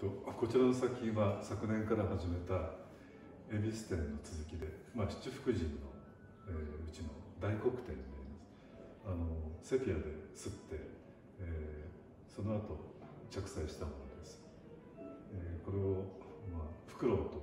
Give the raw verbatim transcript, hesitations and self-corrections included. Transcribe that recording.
とこちらの作品は昨年から始めた恵比寿展の続きで、まあ、七福神の、えー、うちの大黒天になります。あのセピアで刷って、えー、その後着彩したものです。えー、これを、まあ、フクロウと